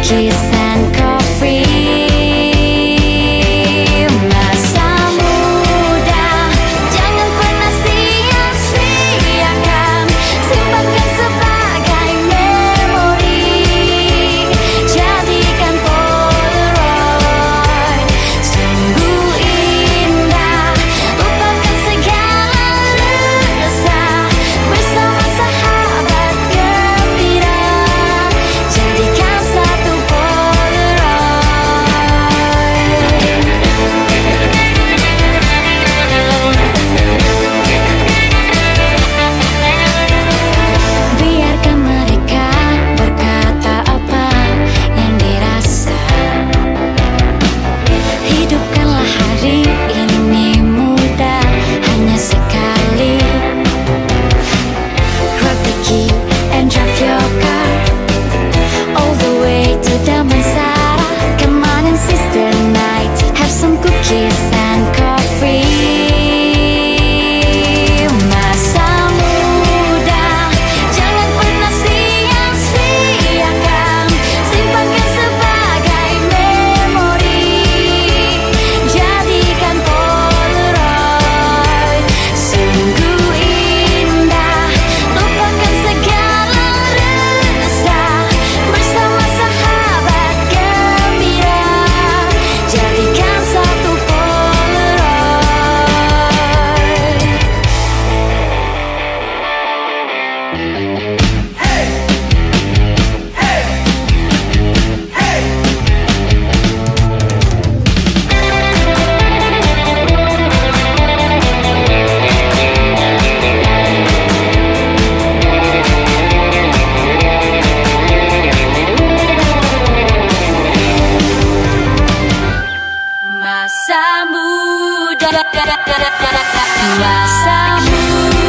cookies and coffee. Masa muda jangan pernah sia-siakan, simpankan sebagai memori, jadikan Polaroid. Sungguh indah, lupakan segala resah, bersama sahabat gembira, jadikan satu biarkan mereka berkata apa yang dirasa. Hidupkanlah hari ini muda, hanya sekali. Grab the key and drive your car all the way to Damansara. Come on and seize the night, have some cookies and coffee. Masa muda jangan pernah sia-siakan, simpankan sebagai memori, jadikan Polaroid. Sungguh indah, lupakan segala resah, bersama sahabat gembira, jadikan satu Polaroid. Masa muda, masa muda.